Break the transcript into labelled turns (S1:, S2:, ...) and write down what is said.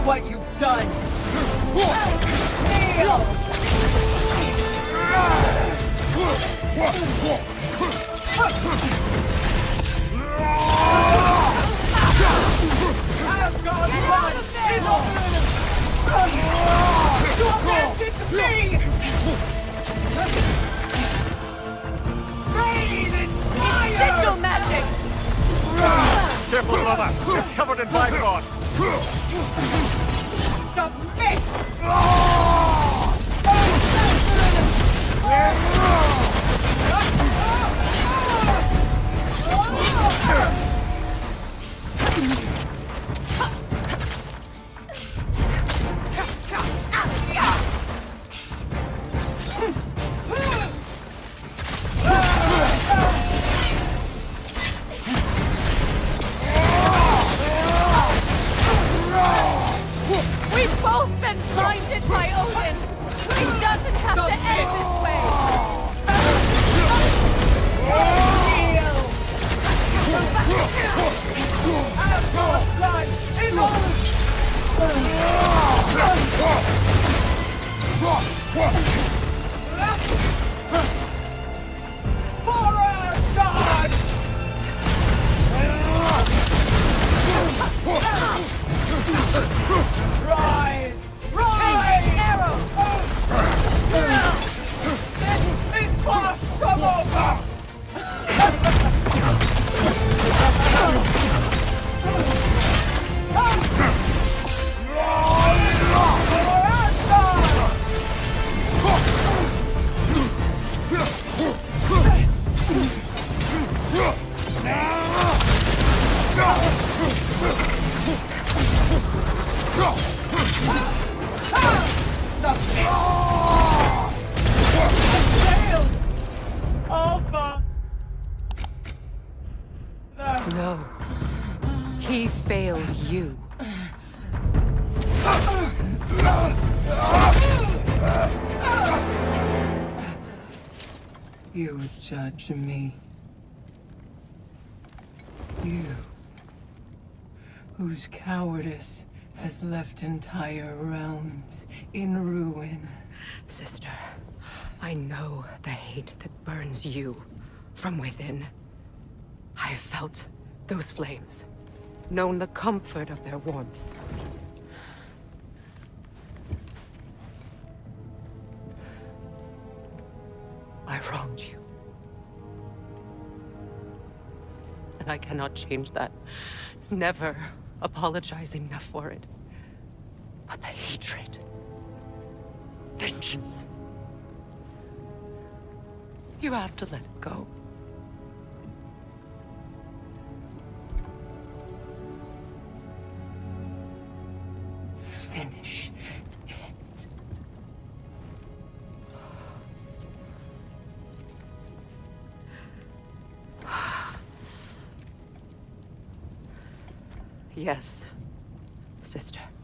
S1: what you've done! Kneel! Asgard's blood is on! You abandoned me! Bathe in fire!
S2: Sigil magic!
S3: Careful, brother! You're covered in Bifrost!
S1: Submit!
S2: We've both been blinded by Odin! It doesn't have to end this way!
S1: Asgard's blood is on! For Asgard! Rise! Rise!
S2: Arrows!
S1: This is far from over! For Asgard! Submit! Failed! Alpha!
S2: No. He failed you.
S1: You would judge me. You, whose cowardice has left entire realms in ruin.
S2: Sister, I know the hate that burns you from within. I have felt those flames, known the comfort of their warmth. I wronged you. And I cannot change that. Never apologize enough for it. But the hatred, vengeance, you have to let it go.
S1: Finish it.
S2: Yes, sister.